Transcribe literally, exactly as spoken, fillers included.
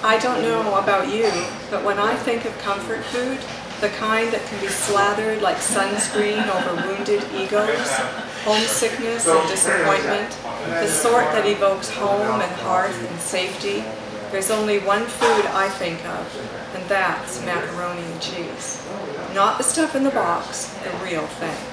I don't know about you, but when I think of comfort food, the kind that can be slathered like sunscreen over wounded egos, homesickness and disappointment, the sort that evokes home and hearth and safety, there's only one food I think of, and that's macaroni and cheese. Not the stuff in the box, the real thing.